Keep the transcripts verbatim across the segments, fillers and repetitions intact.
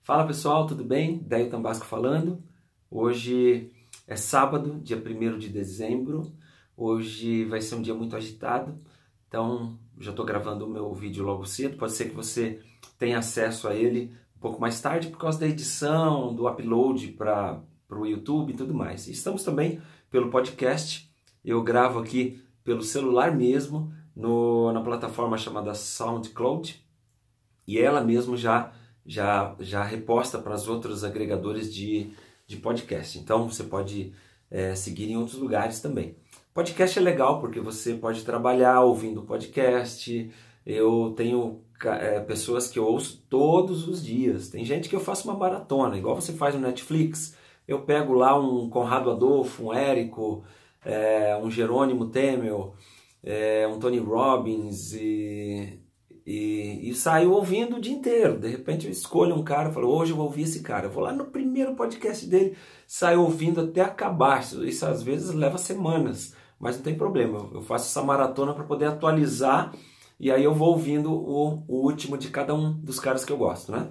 Fala pessoal, tudo bem? Dailton Basco falando. Hoje é sábado, dia primeiro de dezembro. Hoje vai ser um dia muito agitado, então já estou gravando o meu vídeo logo cedo. Pode ser que você tenha acesso a ele um pouco mais tarde por causa da edição, do upload para o YouTube e tudo mais. Estamos também pelo podcast. Eu gravo aqui pelo celular mesmo, no, na plataforma chamada SoundCloud, e ela mesmo já já, já reposta para os outros agregadores de, de podcast. Então você pode é, seguir em outros lugares também. Podcast é legal porque você pode trabalhar ouvindo podcast. Eu tenho é, pessoas que eu ouço todos os dias. Tem gente que eu faço uma maratona, igual você faz no Netflix. Eu pego lá um Conrado Adolfo, um Érico, é, um Jerônimo Temel, é, um Tony Robbins e... E, e saio ouvindo o dia inteiro. De repente eu escolho um cara e falo, hoje eu vou ouvir esse cara. Eu vou lá no primeiro podcast dele, saio ouvindo até acabar. Isso às vezes leva semanas, mas não tem problema. Eu faço essa maratona para poder atualizar e aí eu vou ouvindo o, o último de cada um dos caras que eu gosto, né?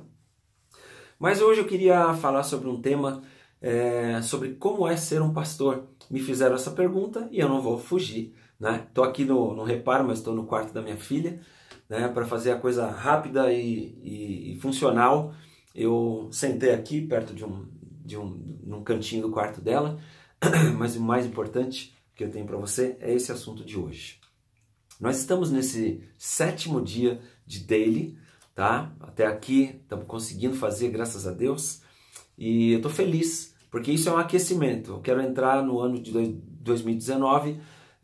Mas hoje eu queria falar sobre um tema, é, sobre como é ser um pastor. Me fizeram essa pergunta e eu não vou fugir, né? Estou aqui no, no reparo, mas estou no quarto da minha filha. Né, para fazer a coisa rápida e, e, e funcional, eu sentei aqui perto de um, de um num cantinho do quarto dela, mas o mais importante que eu tenho para você é esse assunto de hoje. Nós estamos nesse sétimo dia de daily, tá? Até aqui estamos conseguindo fazer, graças a Deus, e eu estou feliz, porque isso é um aquecimento. Eu quero entrar no ano de dois mil e dezenove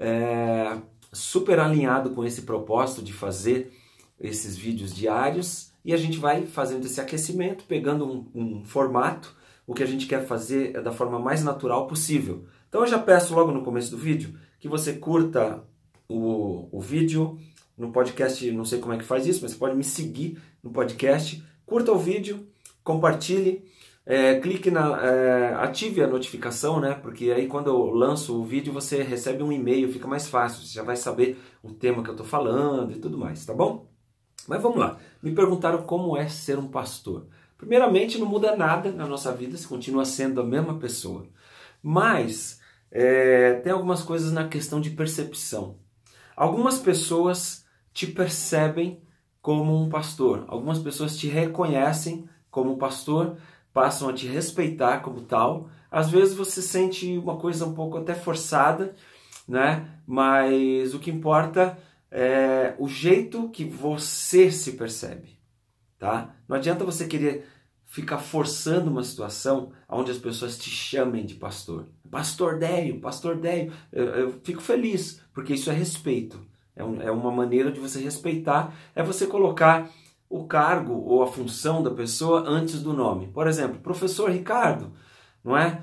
é, super alinhado com esse propósito de fazer esses vídeos diários, e a gente vai fazendo esse aquecimento, pegando um, um formato. O que a gente quer fazer é da forma mais natural possível. Então eu já peço logo no começo do vídeo que você curta o, o vídeo. No podcast, não sei como é que faz isso, mas você pode me seguir no podcast. Curta o vídeo, compartilhe, é, clique na, é, ative a notificação, né? Porque aí quando eu lanço o vídeo você recebe um e-mail, fica mais fácil, você já vai saber o tema que eu estou falando e tudo mais, tá bom? Mas vamos lá, me perguntaram como é ser um pastor. Primeiramente, não muda nada na nossa vida, você continua sendo a mesma pessoa. Mas é, tem algumas coisas na questão de percepção. Algumas pessoas te percebem como um pastor, algumas pessoas te reconhecem como um pastor, passam a te respeitar como tal. Às vezes você sente uma coisa um pouco até forçada, né? Mas o que importa é o jeito que você se percebe, tá? Não adianta você querer ficar forçando uma situação onde as pessoas te chamem de pastor. Pastor Déio, Pastor Déio. Eu, eu fico feliz, porque isso é respeito. É, um, é uma maneira de você respeitar, é você colocar o cargo ou a função da pessoa antes do nome. Por exemplo, professor Ricardo, não é?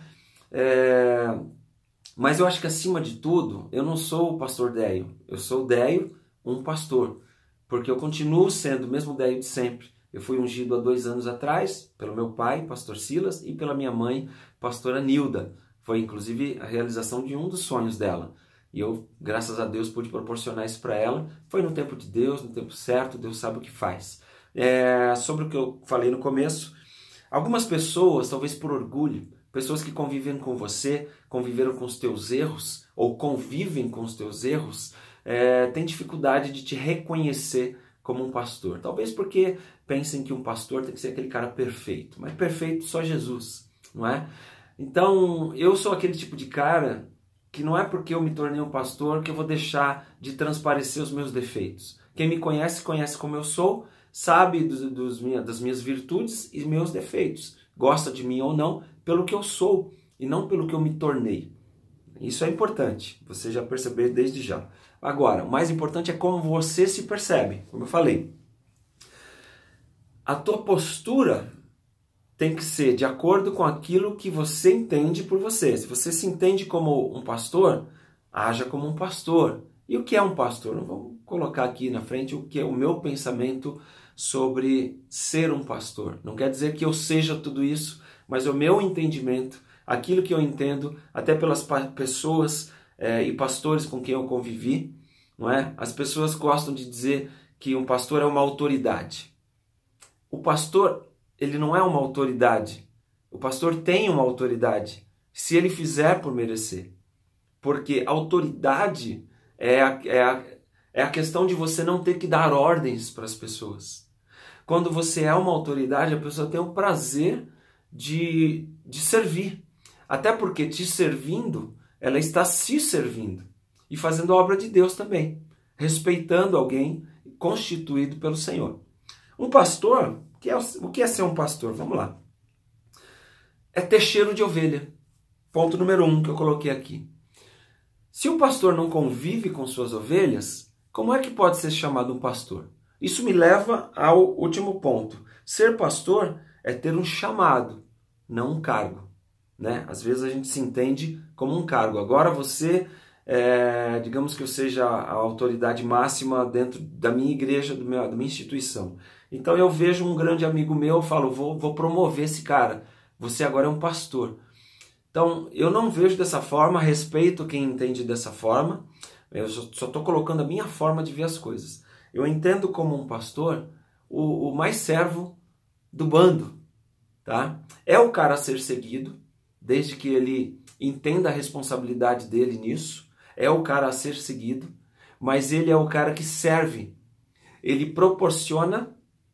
É... Mas eu acho que acima de tudo, eu não sou o pastor Déio. Eu sou o Déio, um pastor. Porque eu continuo sendo o mesmo Déio de sempre. Eu fui ungido há dois anos atrás pelo meu pai, pastor Silas, e pela minha mãe, pastora Nilda. Foi inclusive a realização de um dos sonhos dela. E eu, graças a Deus, pude proporcionar isso para ela. Foi no tempo de Deus, no tempo certo, Deus sabe o que faz. É, sobre o que eu falei no começo, algumas pessoas, talvez por orgulho, pessoas que convivem com você, conviveram com os teus erros, ou convivem com os teus erros, é, têm dificuldade de te reconhecer como um pastor. Talvez porque pensem que um pastor tem que ser aquele cara perfeito. Mas perfeito só Jesus, não é? Então, eu sou aquele tipo de cara que não é porque eu me tornei um pastor que eu vou deixar de transparecer os meus defeitos. Quem me conhece, conhece como eu sou, sabe dos, dos minha, das minhas virtudes e meus defeitos. Gosta de mim ou não, pelo que eu sou e não pelo que eu me tornei. Isso é importante, você já percebeu desde já. Agora, o mais importante é como você se percebe, como eu falei. A tua postura tem que ser de acordo com aquilo que você entende por você. Se você se entende como um pastor, haja como um pastor. E o que é um pastor? Vamos colocar aqui na frente o que é o meu pensamento sobre ser um pastor. Não quer dizer que eu seja tudo isso, mas o meu entendimento, aquilo que eu entendo, até pelas pessoas é, e pastores com quem eu convivi, não é? As pessoas gostam de dizer que um pastor é uma autoridade. O pastor ele não é uma autoridade. O pastor tem uma autoridade, se ele fizer por merecer. Porque autoridade é a, é a, é a questão de você não ter que dar ordens para as pessoas. Quando você é uma autoridade, a pessoa tem o prazer de, de servir. Até porque te servindo, ela está se servindo. E fazendo a obra de Deus também. Respeitando alguém constituído pelo Senhor. Um pastor, o que é ser um pastor? Vamos lá. É ter cheiro de ovelha. Ponto número um que eu coloquei aqui. Se o pastor não convive com suas ovelhas, como é que pode ser chamado um pastor? Isso me leva ao último ponto. Ser pastor é ter um chamado, não um cargo. Né? Às vezes a gente se entende como um cargo. Agora você, é, digamos que eu seja a autoridade máxima dentro da minha igreja, do meu, da minha instituição. Então eu vejo um grande amigo meu, eu falo, vou, vou promover esse cara. Você agora é um pastor. Então, eu não vejo dessa forma, respeito quem entende dessa forma, eu só estou colocando a minha forma de ver as coisas. Eu entendo como um pastor o, o mais servo do bando, tá? É o cara a ser seguido, desde que ele entenda a responsabilidade dele nisso, é o cara a ser seguido, mas ele é o cara que serve, ele proporciona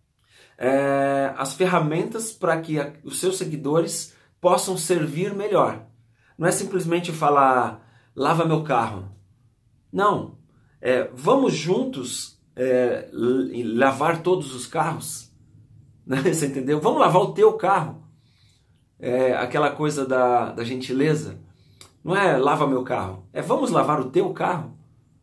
é, as ferramentas para que a, os seus seguidores possam servir melhor. Não é simplesmente falar, lava meu carro. Não. É, vamos juntos é, lavar todos os carros. Você entendeu? Vamos lavar o teu carro. É, aquela coisa da, da gentileza. Não é lava meu carro. É vamos lavar o teu carro.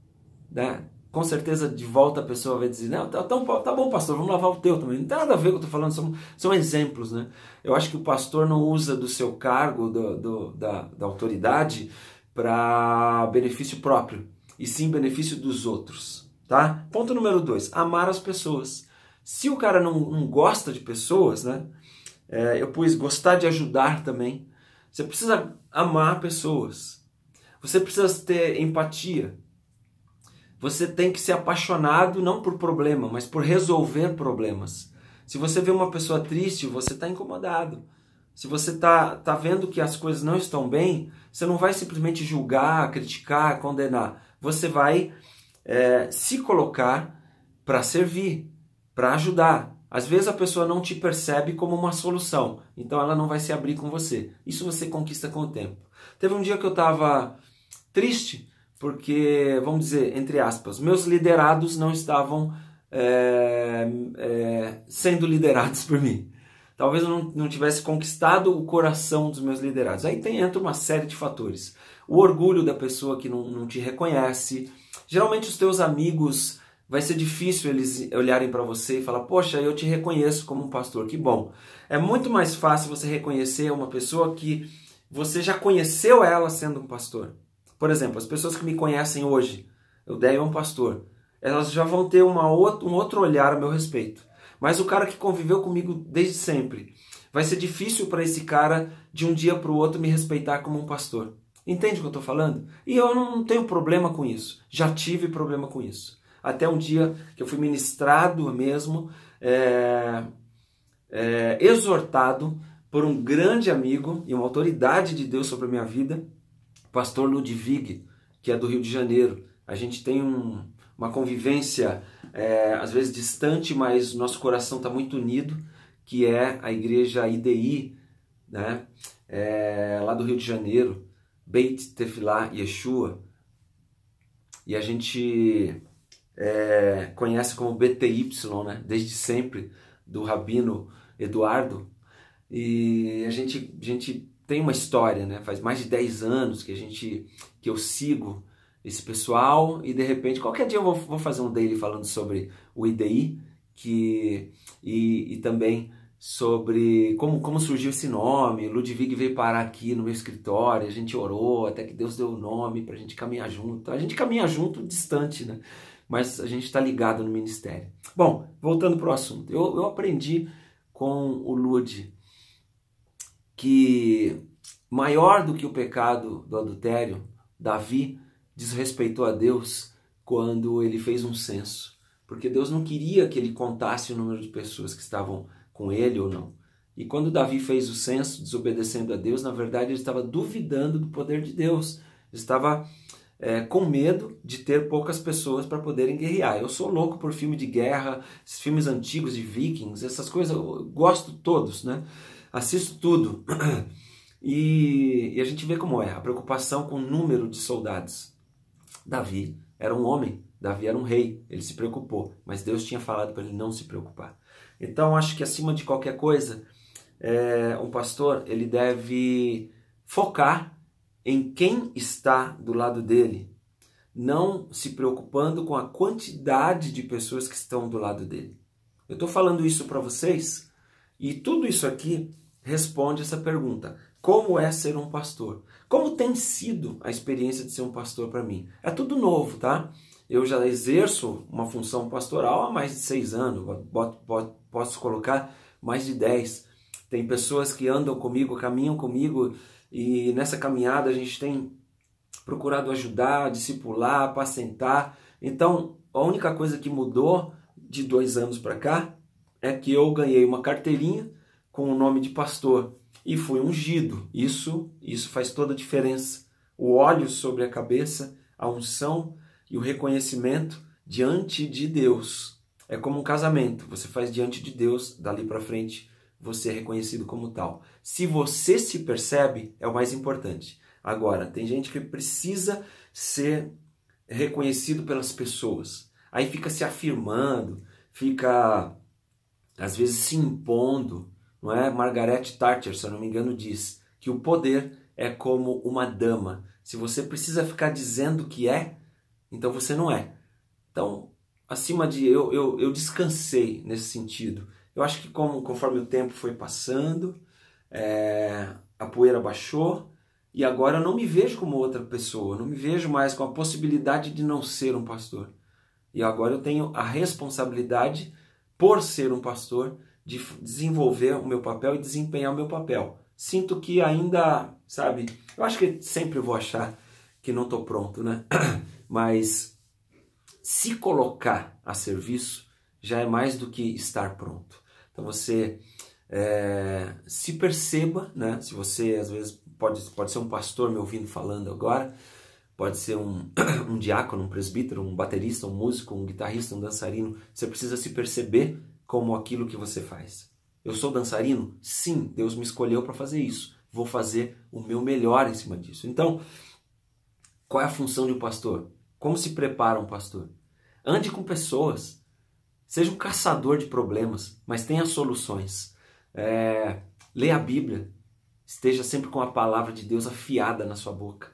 Né? Com certeza de volta a pessoa vai dizer, não, tá, tá, tá bom, pastor, vamos lavar o teu também. Não tem nada a ver com o que eu estou falando, são, são exemplos. Né? Eu acho que o pastor não usa do seu cargo, do, do, da, da autoridade, para benefício próprio, e sim benefício dos outros. Tá? Ponto número dois, amar as pessoas. Se o cara não, não gosta de pessoas, né? É, eu pus gostar de ajudar também. Você precisa amar pessoas. Você precisa ter empatia. Você tem que ser apaixonado não por problema, mas por resolver problemas. Se você vê uma pessoa triste, você está incomodado. Se você está tá vendo que as coisas não estão bem, você não vai simplesmente julgar, criticar, condenar. Você vai é, se colocar para servir, para ajudar. Às vezes a pessoa não te percebe como uma solução, então ela não vai se abrir com você. Isso você conquista com o tempo. Teve um dia que eu estava triste, porque, vamos dizer, entre aspas, meus liderados não estavam é, é, sendo liderados por mim. Talvez eu não, não tivesse conquistado o coração dos meus liderados. Aí tem, entra uma série de fatores. O orgulho da pessoa que não, não te reconhece. Geralmente os teus amigos, vai ser difícil eles olharem para você e falar, poxa, eu te reconheço como um pastor, que bom. É muito mais fácil você reconhecer uma pessoa que você já conheceu ela sendo um pastor. Por exemplo, as pessoas que me conhecem hoje, eu dei a um pastor, elas já vão ter uma outra, um outro olhar a meu respeito. Mas o cara que conviveu comigo desde sempre, vai ser difícil para esse cara de um dia para o outro me respeitar como um pastor. Entende o que eu estou falando? E eu não tenho problema com isso. Já tive problema com isso. Até um dia que eu fui ministrado mesmo, é, é, exortado por um grande amigo e uma autoridade de Deus sobre a minha vida, pastor Ludwig, que é do Rio de Janeiro. A gente tem um, uma convivência, é, às vezes distante, mas nosso coração está muito unido, que é a igreja I D I, né? É, lá do Rio de Janeiro, Beit Tefillah Yeshua. E a gente é, conhece como B T Y, né? Desde sempre, do Rabino Eduardo. E a gente... A gente tem uma história, né? Faz mais de dez anos que, a gente, que eu sigo esse pessoal e de repente, qualquer dia eu vou, vou fazer um daily falando sobre o I D I que, e, e também sobre como, como surgiu esse nome. O Ludwig veio parar aqui no meu escritório, a gente orou até que Deus deu o nome para a gente caminhar junto. A gente caminha junto distante, né? Mas a gente está ligado no ministério. Bom, voltando para o assunto. Eu, eu aprendi com o Lud que maior do que o pecado do adultério, Davi desrespeitou a Deus quando ele fez um censo. Porque Deus não queria que ele contasse o número de pessoas que estavam com ele ou não. E quando Davi fez o censo, desobedecendo a Deus, na verdade ele estava duvidando do poder de Deus. Ele estava é, com medo de ter poucas pessoas para poderem guerrear. Eu sou louco por filme de guerra, esses filmes antigos de vikings, essas coisas, eu gosto todos, né? Assisto tudo. E, e a gente vê como é, a preocupação com o número de soldados. Davi era um homem, Davi era um rei, ele se preocupou, mas Deus tinha falado para ele não se preocupar. Então acho que acima de qualquer coisa, é, um pastor ele deve focar em quem está do lado dele, não se preocupando com a quantidade de pessoas que estão do lado dele. Eu estou falando isso para vocês e tudo isso aqui responde essa pergunta. Como é ser um pastor? Como tem sido a experiência de ser um pastor para mim? É tudo novo, tá? Eu já exerço uma função pastoral há mais de seis anos, posso colocar mais de dez. Tem pessoas que andam comigo, caminham comigo, e nessa caminhada a gente tem procurado ajudar, discipular, apacentar. Então, a única coisa que mudou de dois anos para cá é que eu ganhei uma carteirinha com o nome de pastor e fui ungido. Isso, isso faz toda a diferença. O óleo sobre a cabeça, a unção e o reconhecimento diante de Deus. É como um casamento. Você faz diante de Deus, dali para frente você é reconhecido como tal. Se você se percebe, é o mais importante. Agora, tem gente que precisa ser reconhecido pelas pessoas. Aí fica se afirmando, fica às vezes se impondo, não é? Margaret Thatcher, se eu não me engano, diz que o poder é como uma dama. Se você precisa ficar dizendo que é, então você não é. Então, acima de eu, eu, eu descansei nesse sentido. Eu acho que como, conforme o tempo foi passando, é, a poeira baixou e agora eu não me vejo como outra pessoa, não me vejo mais com a possibilidade de não ser um pastor. E agora eu tenho a responsabilidade, por ser um pastor, de desenvolver o meu papel e desempenhar o meu papel. Sinto que ainda, sabe, eu acho que sempre vou achar que não estou pronto, né? Mas se colocar a serviço já é mais do que estar pronto. Então você é, se perceba, né? Se você às vezes pode, pode ser um pastor me ouvindo falando agora, pode ser um, um diácono, um presbítero, um baterista, um músico, um guitarrista, um dançarino. Você precisa se perceber como aquilo que você faz. Eu sou dançarino? Sim, Deus me escolheu para fazer isso. Vou fazer o meu melhor em cima disso. Então, qual é a função de um pastor? Como se prepara um pastor? Ande com pessoas. Seja um caçador de problemas, mas tenha soluções. É, leia a Bíblia. Esteja sempre com a palavra de Deus afiada na sua boca.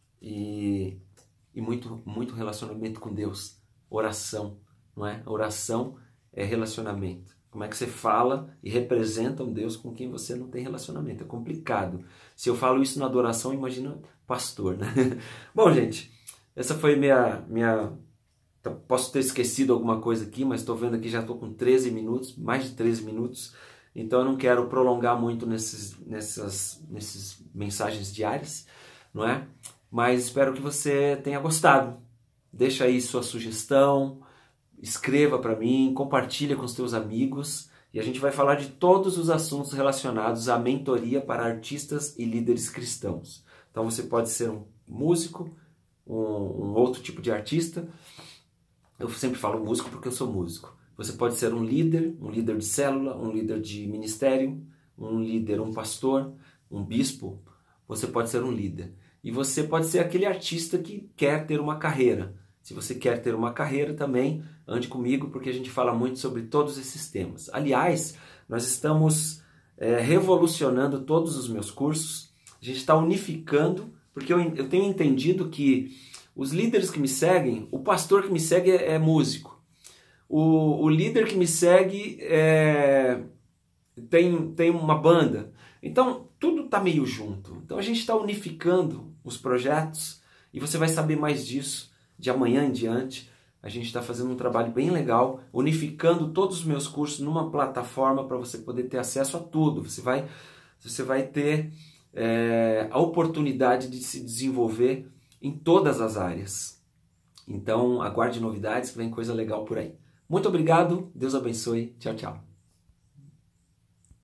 E, e muito, muito relacionamento com Deus. Oração, não é? Oração é relacionamento. Como é que você fala e representa um Deus com quem você não tem relacionamento? É complicado. Se eu falo isso na adoração, imagina pastor, né? Bom, gente, essa foi minha... minha posso ter esquecido alguma coisa aqui, mas estou vendo aqui, já estou com treze minutos, mais de treze minutos. Então eu não quero prolongar muito nesses, nessas, nessas mensagens diárias, não é? Mas espero que você tenha gostado. Deixa aí sua sugestão, escreva para mim, compartilha com os teus amigos e a gente vai falar de todos os assuntos relacionados à mentoria para artistas e líderes cristãos. Então você pode ser um músico, um, um outro tipo de artista. Eu sempre falo músico porque eu sou músico. Você pode ser um líder, um líder de célula, um líder de ministério, um líder, um pastor, um bispo. Você pode ser um líder. E você pode ser aquele artista que quer ter uma carreira. Se você quer ter uma carreira também, ande comigo porque a gente fala muito sobre todos esses temas. Aliás, nós estamos é, revolucionando todos os meus cursos. A gente está unificando, porque eu, eu tenho entendido que os líderes que me seguem, o pastor que me segue é, é músico. O, o líder que me segue é, tem, tem uma banda. Então, tudo está meio junto. Então, a gente está unificando os projetos e você vai saber mais disso de amanhã em diante. A gente está fazendo um trabalho bem legal, unificando todos os meus cursos numa plataforma para você poder ter acesso a tudo. Você vai, você vai ter é, a oportunidade de se desenvolver em todas as áreas. Então, aguarde novidades, que vem coisa legal por aí. Muito obrigado, Deus abençoe, tchau, tchau.